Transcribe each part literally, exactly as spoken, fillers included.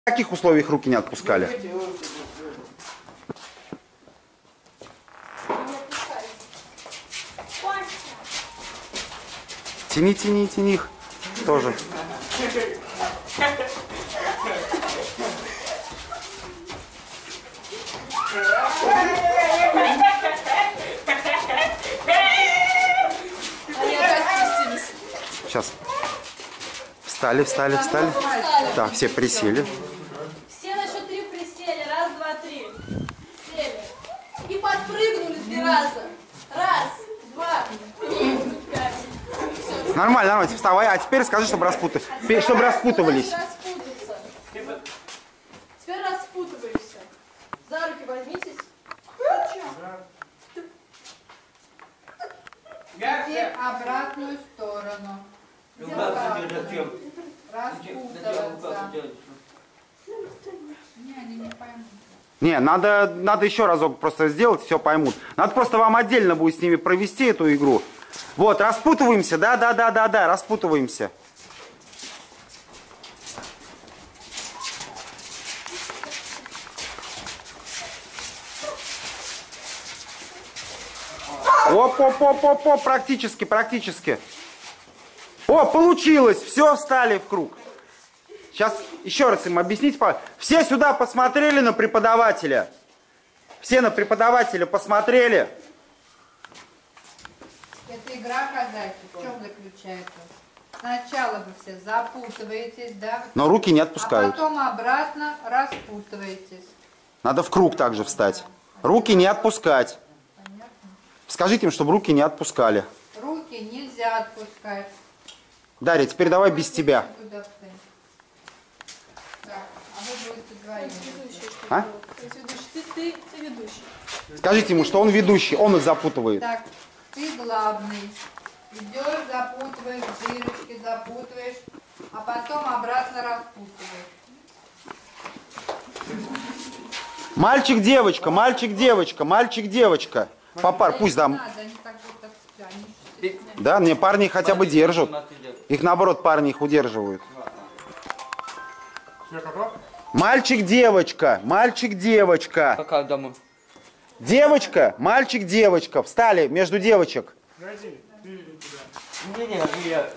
В каких условиях руки не отпускали? Тяни, тяни, тяни их тоже. Сейчас. Встали, встали, встали. Так, все присели. Все на счет три присели. Раз, два, три. Сели. И подпрыгнули три раза. Раз, два, три, пять. Нормально, нормально, вставай. А теперь скажи, чтобы распутывались. Чтобы распутывались. Теперь распутываешься. За руки возьмитесь. Теперь обратную сторону. Распутываться. Не, они не поймут. Не, надо, надо еще разок просто сделать, все поймут. Надо просто вам отдельно будет с ними провести эту игру. Вот, распутываемся, да, да, да, да, да, распутываемся. Оп, оп, оп, оп, оп, практически, практически. О, получилось, все, встали в круг. Сейчас еще раз им объяснить. Все сюда посмотрели на преподавателя. Все на преподавателя посмотрели. Это игра хозяйки. В чем заключается? Сначала вы все запутываетесь, да? Но руки не отпускают. А потом обратно распутываетесь. Надо в круг также встать. Руки не отпускать. Понятно? Скажите им, чтобы руки не отпускали. Руки нельзя отпускать. Дарья, теперь давай без тебя. Туда встань. Так, а вы будете вдвоем. А? Ты ведущий. Ты, ты, ты ведущий. Скажите ему, что он ведущий, он их запутывает. Так, ты главный. Идешь, запутываешь, дырочки запутываешь, а потом обратно распутываешь. Мальчик, девочка, мальчик, девочка, мальчик, девочка. Попар, пусть да. Не надо, они так вот так себя, они Да, мне парни хотя бы держат. Их наоборот парни их удерживают. Мальчик, девочка, мальчик, девочка. Какая домой? Девочка, мальчик, девочка. Встали между девочек. Не, не, я.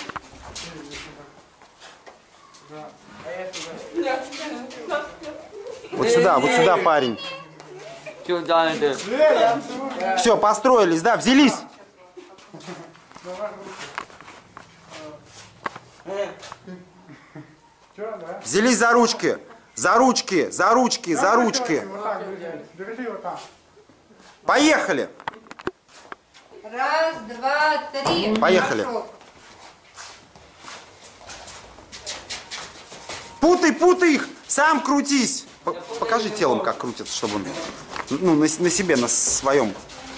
Вот сюда, вот сюда, парень. Сюда это. Все, построились, да, взялись. Взялись за ручки. За ручки, за ручки, за ручки. Поехали. Раз, два, три. Поехали. Пошел. Путай, путай их, сам крутись. П- Покажи телом, как крутится, чтобы он ну, на, на себе, на своем.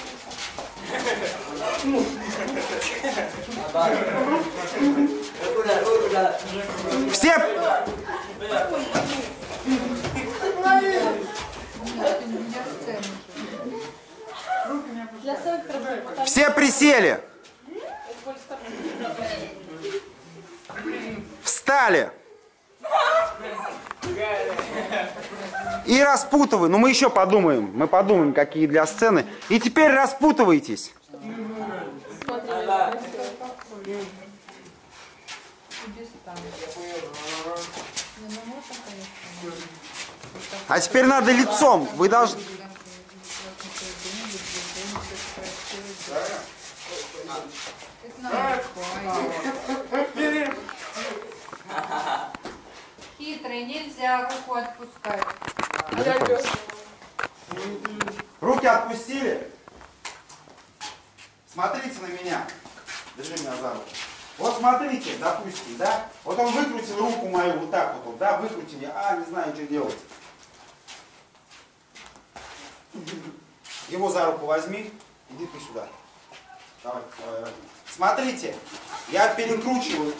Все, Для сектора. все присели. Встали. И распутывай. Ну, мы еще подумаем. Мы подумаем, какие для сцены. И теперь распутывайтесь. А теперь надо лицом. Вы должны... Хитрый, нельзя руку отпускать. Руки отпустили. Смотрите на меня. Держи меня за руку. Вот смотрите, допустим, да? Вот он выкрутил руку мою вот так вот, да, выкрутил. Я, а, не знаю, что делать. Его за руку возьми. Иди ты сюда. Давай, давай, давай. Смотрите, я перекручиваюсь.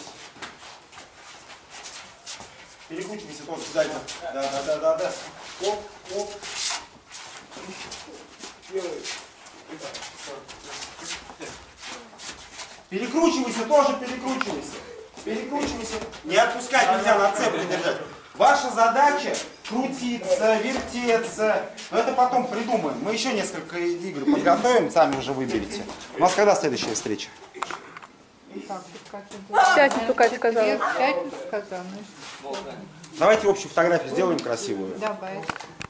Перекручивайся тоже сзади. Да, да, да, да, да. Оп, оп. Перекручивайся, тоже перекручивайся. Перекручивайся. Не отпускать нельзя, на цепи держать. Ваша задача крутиться, вертеться. Но это потом придумаем. Мы еще несколько игр подготовим, сами уже выберете. У нас когда следующая встреча? Так, Катя, В пятницу Катя сказала. в пятницу сказала. Ну, Давайте общую фотографию сделаем красивую. давай.